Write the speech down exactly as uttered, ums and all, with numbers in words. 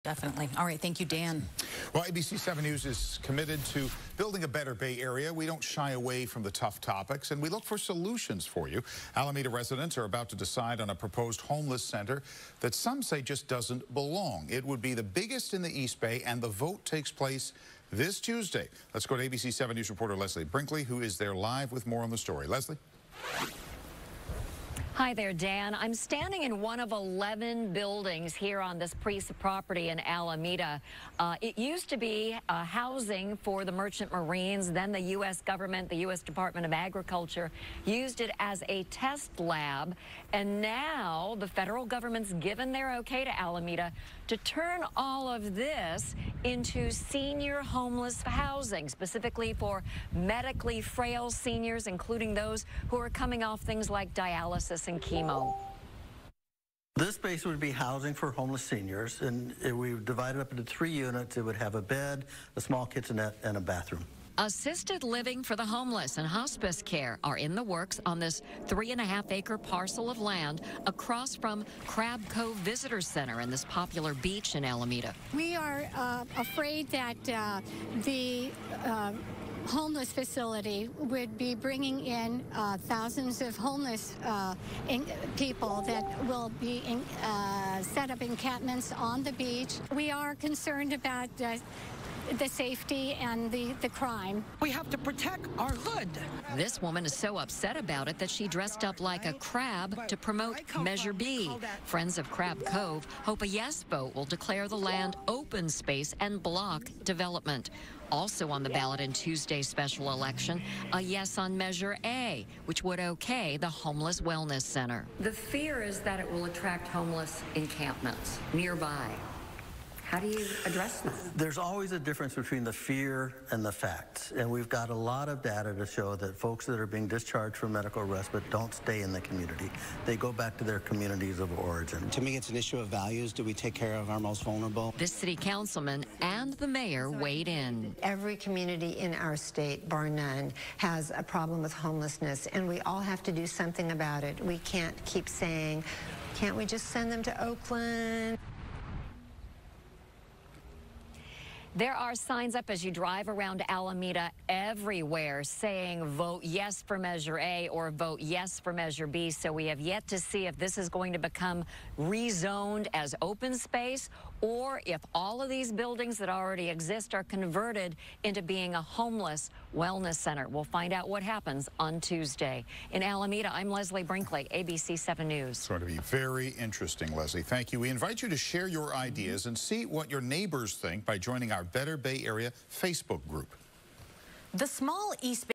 Definitely. All right. Thank you, Dan. Well, A B C seven News is committed to building a better Bay Area. We don't shy away from the tough topics, and we look for solutions for you. Alameda residents are about to decide on a proposed homeless center that some say just doesn't belong. It would be the biggest in the East Bay, and the vote takes place this Tuesday. Let's go to A B C seven News reporter Leslie Brinkley, who is there live with more on the story. Leslie? Hi there, Dan. I'm standing in one of eleven buildings here on this Priest property in Alameda. Uh, it used to be uh, housing for the Merchant Marines. Then the U S government, the U S Department of Agriculture, used it as a test lab. And now the federal government's given their okay to Alameda to turn all of this into senior homeless housing, specifically for medically frail seniors, including those who are coming off things like dialysis and chemo. This space would be housing for homeless seniors, and it, we divide it up into three units. It would have a bed, a small kitchenette, and a bathroom. Assisted living for the homeless and hospice care are in the works on this three and a half acre parcel of land across from Crab Cove Visitor Center and this popular beach in Alameda. We are uh, afraid that uh, the uh, homeless facility would be bringing in uh, thousands of homeless uh, in people that will be in, uh, set up encampments on the beach. We are concerned about uh, the safety and the, the crime. We have to protect our hood. This woman is so upset about it that she dressed up like a crab to promote Measure B. Friends of Crab Cove hope a yes vote will declare the land open space and block development. Also on the ballot in Tuesday's special election, a yes on Measure A, which would okay the Homeless Wellness Center. The fear is that it will attract homeless encampments nearby. How do you address that? There's always a difference between the fear and the facts, and we've got a lot of data to show that folks that are being discharged from medical respite don't stay in the community. They go back to their communities of origin. To me, it's an issue of values. Do we take care of our most vulnerable? This city councilman and the mayor weighed in. Every community in our state, bar none, has a problem with homelessness, and we all have to do something about it. We can't keep saying, can't we just send them to Oakland? There are signs up as you drive around Alameda everywhere saying vote yes for Measure A or vote yes for Measure B. So we have yet to see if this is going to become rezoned as open space or if all of these buildings that already exist are converted into being a homeless wellness center. We'll find out what happens on Tuesday. In Alameda, I'm Leslie Brinkley, A B C seven News. It's going to be very interesting, Leslie. Thank you. We invite you to share your ideas and see what your neighbors think by joining our Better Bay Area Facebook group. The small East Bay